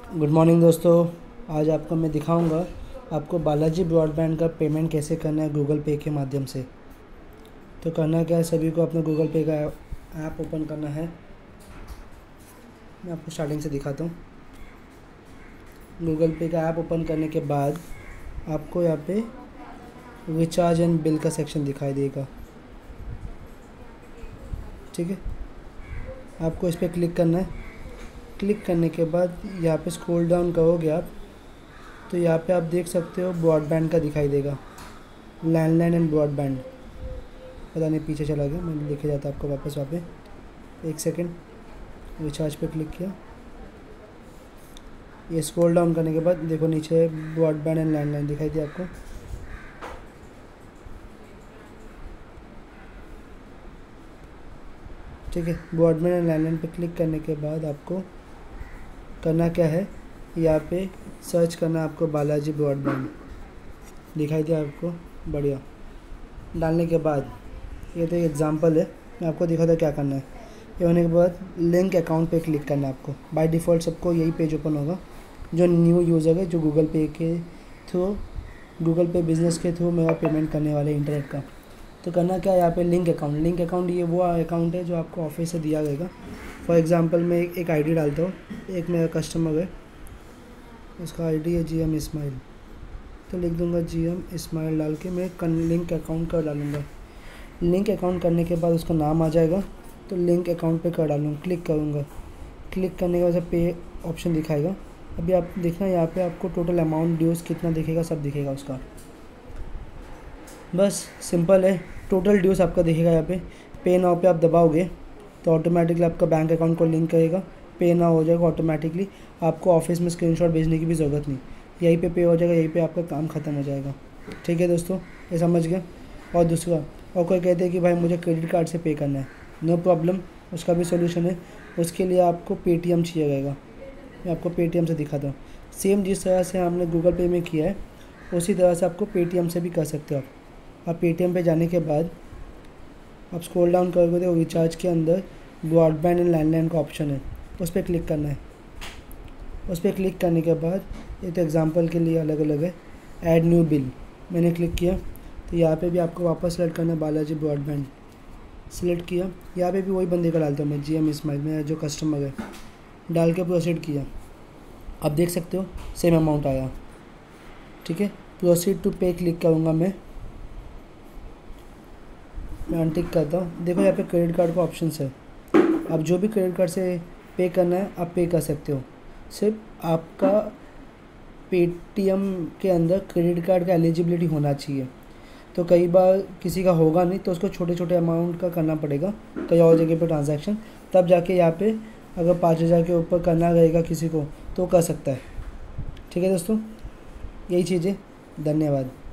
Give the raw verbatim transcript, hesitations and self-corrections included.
Good morning दोस्तों। आज आपको मैं दिखाऊंगा आपको बालाजी ब्रॉडबैंड का पेमेंट कैसे करना है गूगल पे के माध्यम से। तो करना क्या है, सभी को अपना गूगल पे का ऐप ओपन करना है। मैं आपको स्टार्टिंग से दिखाता हूँ। गूगल पे का ऐप ओपन करने के बाद आपको यहाँ पे रिचार्ज एंड बिल का सेक्शन दिखाई देगा। ठीक है, आपको इस पर क्लिक करना है। क्लिक करने के बाद यहाँ पे स्क्रॉल डाउन करोगे आप तो यहाँ पे आप देख सकते हो ब्रॉडबैंड का दिखाई देगा, लैंडलाइन एंड ब्रॉडबैंड। पता नहीं पीछे चला गया, मैंने लेके जाता आपको वापस वहाँ पे। एक सेकंड, रिचार्ज पे क्लिक किया। ये स्क्रॉल डाउन करने के बाद देखो नीचे ब्रॉडबैंड एंड लैंडलाइन दिखाई दिया आपको। ठीक है, ब्रॉडबैंड एंड लैंडलाइन पे क्लिक करने के बाद आपको करना क्या है, यहाँ पे सर्च करना आपको बालाजी ब्रॉडबैंड दिखाई दिया आपको। बढ़िया, डालने के बाद ये तो एग्जांपल है, मैं आपको दिखाता क्या करना है। ये होने के बाद लिंक अकाउंट पे क्लिक करना है आपको। बाय डिफ़ॉल्ट सबको यही पेज ओपन होगा। जो न्यू यूज़र है, जो गूगल पे के थ्रू गूगल पे बिज़नेस के थ्रू मेरा पेमेंट करने वाले इंटरनेट का, तो करना क्या है, यहाँ पे लिंक अकाउंट लिंक अकाउंट ये वो अकाउंट है जो आपको ऑफिस से दिया जाएगा। फॉर एग्जांपल मैं एक, एक आईडी डालता हूँ। एक मेरा कस्टमर है, उसका आईडी है जी एम इस्माइल, तो लिख दूंगा जी एम इस्माइल डाल के मैं लिंक अकाउंट कर डालूँगा। लिंक अकाउंट करने के बाद उसका नाम आ जाएगा, तो लिंक अकाउंट पे कर डालूँगा। क्लिक करूँगा। क्लिक करने के बाद पे ऑप्शन दिखाएगा। अभी आप देखना यहाँ पे आपको टोटल अमाउंट ड्यूज़ कितना दिखेगा, सब दिखेगा उसका। बस सिंपल है, टोटल ड्यूज़ आपका दिखेगा यहाँ पे। पे नाउ पे आप दबाओगे तो ऑटोमेटिकली आपका बैंक अकाउंट को लिंक करेगा, पे नाउ हो जाएगा ऑटोमेटिकली। आपको ऑफिस में स्क्रीनशॉट भेजने की भी ज़रूरत नहीं, यहीं पे पे हो जाएगा, यहीं पे आपका काम ख़त्म हो जाएगा। ठीक है दोस्तों, ये समझ गए। और दूसरा, और कोई कहते हैं कि भाई मुझे क्रेडिट कार्ड से पे करना है, नो प्रॉब्लम, उसका भी सोल्यूशन है। उसके लिए आपको पेटीएम चाहिए रहेगा। मैं आपको पेटीएम से दिखाता हूँ। सेम जिस तरह से हमने गूगल पे में किया है उसी तरह से आपको पेटीएम से भी कर सकते हो आप। आप पेटीएम पे जाने के बाद आप स्क्रॉल डाउन करोगे तो रिचार्ज के अंदर ब्रॉडबैंड एंड लैंडलाइन का ऑप्शन है, उस पर क्लिक करना है। उस पर क्लिक करने के बाद ये तो एग्जांपल के लिए अलग अलग है। ऐड न्यू बिल मैंने क्लिक किया, तो यहाँ पे भी आपको वापस सेलेक्ट करना है बालाजी ब्रॉडबैंड। सेलेक्ट किया, यहाँ पे भी वही बंदे का डालता हूँ मैं, जी एम इस्माइल, मेरा जो कस्टमर है, डाल के प्रोसीड किया। आप देख सकते हो सेम अमाउंट आया। ठीक है, प्रोसीड टू पे क्लिक करूँगा मैं मैं अनटिक करता हूँ। देखो यहाँ पे क्रेडिट कार्ड का ऑप्शन है। आप जो भी क्रेडिट कार्ड से पे करना है आप पे कर सकते हो। सिर्फ आपका पेटीएम के अंदर क्रेडिट कार्ड का एलिजिबिलिटी होना चाहिए। तो कई बार किसी का होगा नहीं, तो उसको छोटे छोटे अमाउंट का करना पड़ेगा कई और जगह पे ट्रांजैक्शन, तब जाके यहाँ पे अगर पाँच हज़ार के ऊपर करना रहेगा किसी को तो कर सकता है। ठीक है दोस्तों, यही चीज़ है। धन्यवाद।